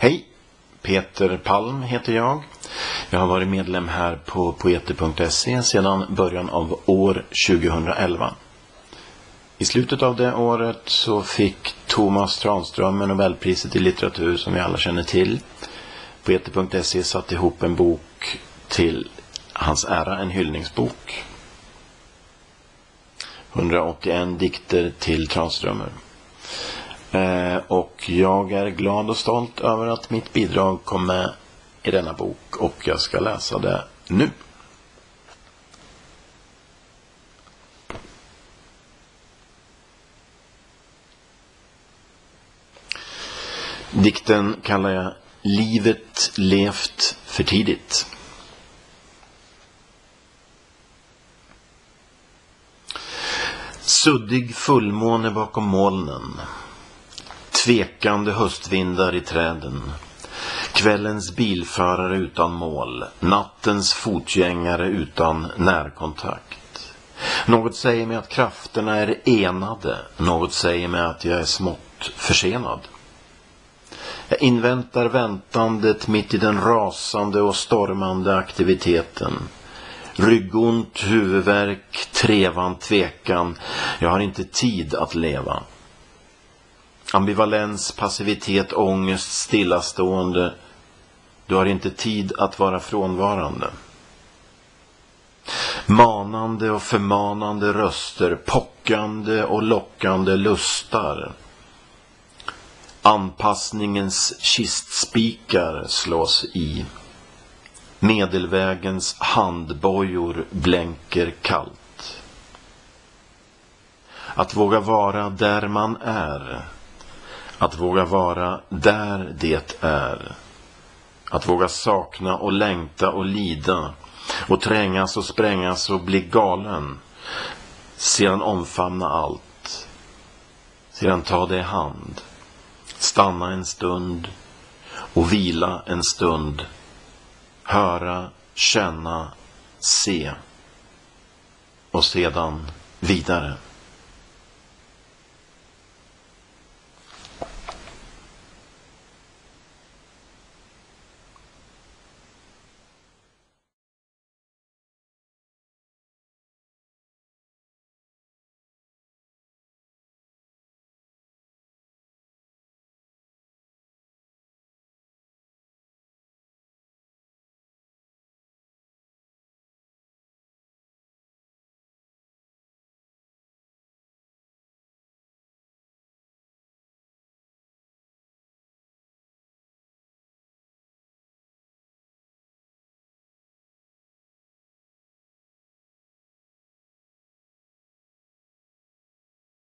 Hej, Peter Palm heter jag. Jag har varit medlem här på poeter.se sedan början av år 2011. I slutet av det året så fick Thomas Tranströmer Nobelpriset i litteratur som vi alla känner till. Poeter.se satte ihop en bok till hans ära, en hyllningsbok. 181 dikter till Tranströmer. Och jag är glad och stolt över att mitt bidrag kom med i denna bok och jag ska läsa det nu. Dikten kallar jag Livet levt för tidigt. Suddig fullmåne bakom molnen. Tvekande höstvindar i träden. Kvällens bilförare utan mål. Nattens fotgängare utan närkontakt. Något säger mig att krafterna är enade. Något säger mig att jag är smått försenad. Jag inväntar väntandet mitt i den rasande och stormande aktiviteten. Ryggont, huvudvärk, trevan, tvekan. Jag har inte tid att leva. Ambivalens, passivitet, ångest, stillastående. Du har inte tid att vara frånvarande. Manande och förmanande röster, pockande och lockande lustar. Anpassningens kistspikar slås i. Medelvägens handbojor blänker kallt. Att våga vara där man är. Att våga vara där det är. Att våga sakna och längta och lida. Och trängas och sprängas och bli galen. Sedan omfamna allt. Sedan ta det i hand. Stanna en stund. Och vila en stund. Höra, känna, se. Och sedan vidare.